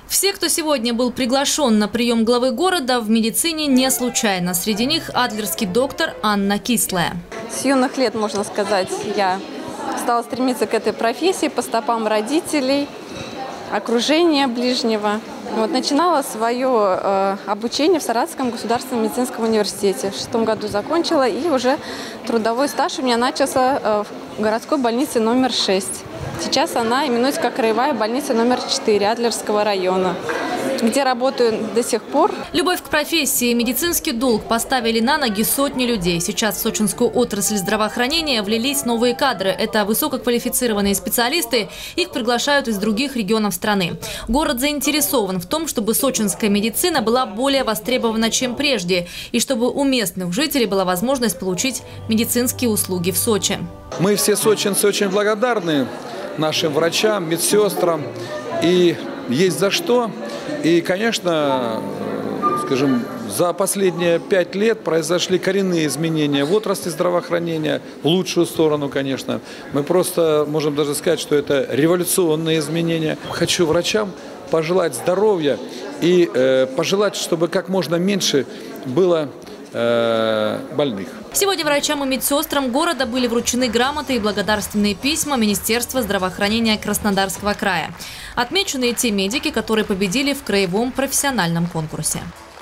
Все, кто сегодня был приглашен на прием главы города, в медицине не случайно. Среди них адлерский доктор Анна Кислая. С юных лет, можно сказать, я стала стремиться к этой профессии по стопам родителей, окружения ближнего. Начинала свое обучение в Саратовском государственном медицинском университете. В 2006 году закончила, и уже трудовой стаж у меня начался в городской больнице номер 6. Сейчас она именуется как краевая больница номер 4 Адлерского района, где работаю до сих пор. Любовь к профессии и медицинский долг поставили на ноги сотни людей. Сейчас в сочинскую отрасль здравоохранения влились новые кадры. Это высококвалифицированные специалисты. Их приглашают из других регионов страны. Город заинтересован в том, чтобы сочинская медицина была более востребована, чем прежде. И чтобы у местных жителей была возможность получить медицинские услуги в Сочи. Мы все сочинцы очень благодарны нашим врачам, медсестрам. И есть за что. И, конечно, скажем, за последние 5 лет произошли коренные изменения в отрасли здравоохранения, в лучшую сторону, конечно. Мы просто можем даже сказать, что это революционные изменения. Хочу врачам пожелать здоровья и пожелать, чтобы как можно меньше было больных. Сегодня врачам и медсестрам города были вручены грамоты и благодарственные письма Министерства здравоохранения Краснодарского края. Отмечены и те медики, которые победили в краевом профессиональном конкурсе.